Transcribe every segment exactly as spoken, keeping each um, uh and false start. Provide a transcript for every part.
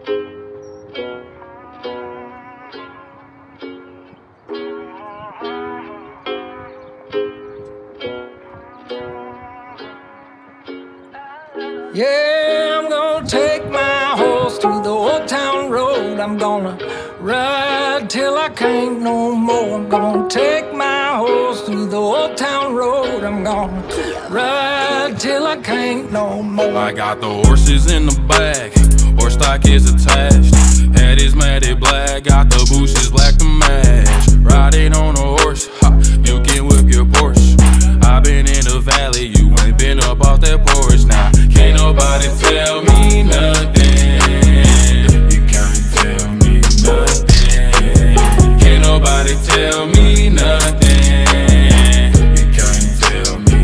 Yeah, I'm gonna take my horse to the old town road. I'm gonna ride till I can't no more. I'm gonna take my horse to the old town road. I'm gonna ride till I can't no more. I got the horses in the back, horse stock is attached. Head is matted black, got the bushes black to match. Riding on a horse, ha, you can whip your Porsche. I've been in the valley, you ain't been up off that porch. Now, can't nobody tell me nothing. You can't tell me nothing. Can't nobody tell me nothing. You can't tell me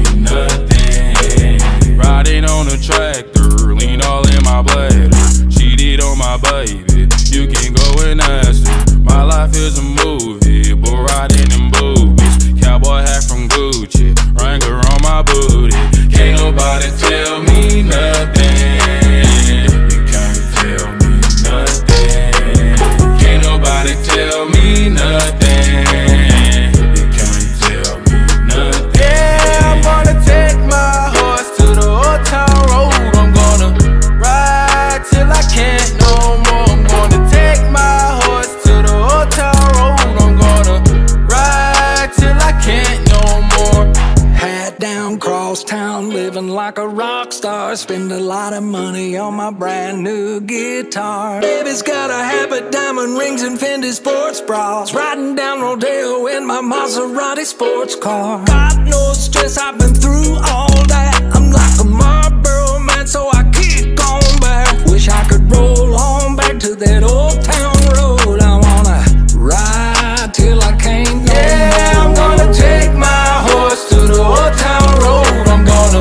nothing. Riding on a tractor, lean all in my bladder. Cheated on my baby, you can go and ask her. My life is a movie, but riding in boobies. Cowboy hat from Gucci, Wrangler on my booty. Can't nobody tell me nothing. You can't tell me nothing. Can't nobody tell me nothing. You can't tell me nothing. Yeah, I'm gonna take my horse to the old town road. I'm gonna ride till I can't no more. I'm gonna take my horse to the old town road. I'm gonna ride till I can't no more. Hat down, cross town, living like a rock star. Spend a lot of money on my brand new guitar. Baby's got a habit, diamond rings and Fendi sports bras. Riding down Rodeo in my Maserati sports car. Got no stress, I've been through all that. I'm like a Marlboro man, so I keep going back. Wish I could roll on back to that old town road. I wanna ride till I can't no Yeah, more. I'm gonna take my horse to the old town road. I'm gonna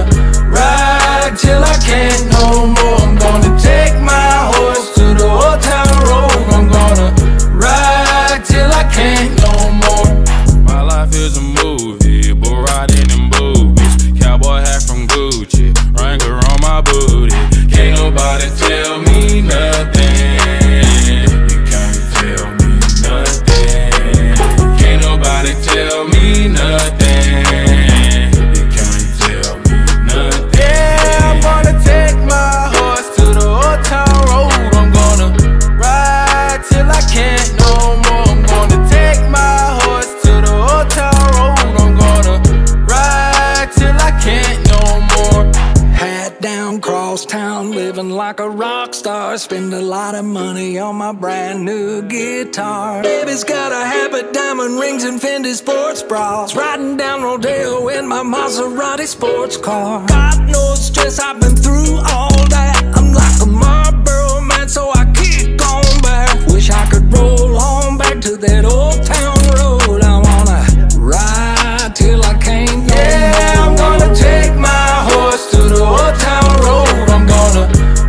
ride till I can't no more. I'm gonna take my horse to the old town road. I'm gonna ride till I can't no more. My life is a movie, but riding in boobies. Cowboy hat from Gucci, Wrangler on my booty. Can't nobody tell me nothing. You can't tell me nothing. Can't nobody tell me nothing. You can't tell me nothing. Yeah, I'm gonna take my horse to the old town road. I'm gonna ride till I can't no more. I'm gonna take my horse to the old town road. I'm gonna ride till I can't no more. Hat down, cross town, living like a rock star. Spend a lot of money on my brand new guitar. Baby's got a habit, diamond rings and Fendi sports bras. Riding down Rodeo in my Maserati sports car. Got no stress, I've been through all that. I'm like a Marlboro man, so I keep going back. Wish I could roll on back to that old town road. I wanna ride till I can't no Yeah, I'm more. gonna take my horse to the old town road. I'm gonna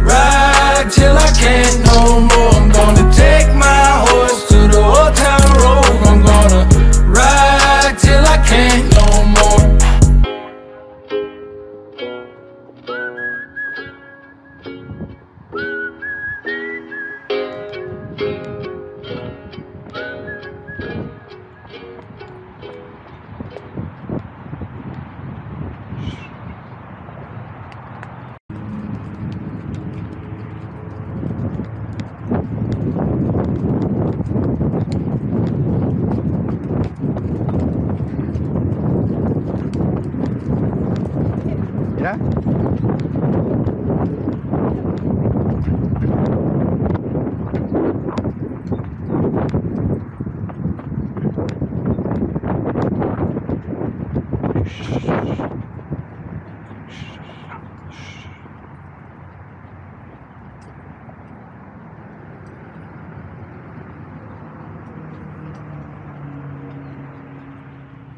ride till I can't no more. I'm gonna take my horse to the old town road. I'm gonna ride till I can't no more. Yeah?